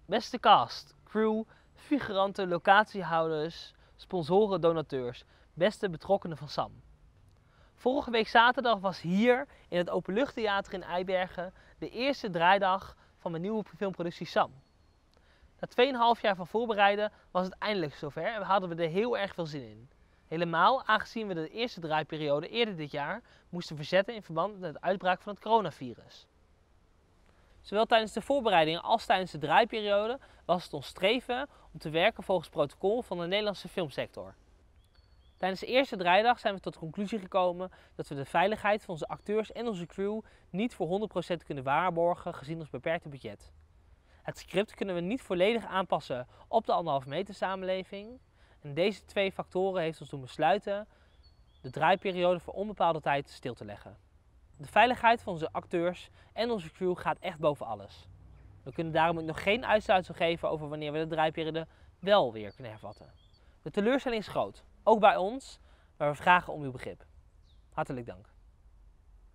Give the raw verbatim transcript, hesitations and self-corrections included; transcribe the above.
Beste cast, crew, figuranten, locatiehouders, sponsoren, donateurs, beste betrokkenen van Sam. Vorige week zaterdag was hier in het Openluchttheater in Eibergen de eerste draaidag van mijn nieuwe filmproductie Sam. Na twee en een half jaar van voorbereiden was het eindelijk zover en hadden we er heel erg veel zin in. Helemaal aangezien we de eerste draaiperiode eerder dit jaar moesten verzetten in verband met de uitbraak van het coronavirus. Zowel tijdens de voorbereidingen als tijdens de draaiperiode was het ons streven om te werken volgens het protocol van de Nederlandse filmsector. Tijdens de eerste draaidag zijn we tot de conclusie gekomen dat we de veiligheid van onze acteurs en onze crew niet voor honderd procent kunnen waarborgen gezien ons beperkte budget. Het script kunnen we niet volledig aanpassen op de anderhalve meter samenleving. En deze twee factoren heeft ons doen besluiten de draaiperiode voor onbepaalde tijd stil te leggen. De veiligheid van onze acteurs en onze crew gaat echt boven alles. We kunnen daarom ook nog geen uitsluitsel geven over wanneer we de draaiperiode wel weer kunnen hervatten. De teleurstelling is groot, ook bij ons, maar we vragen om uw begrip. Hartelijk dank.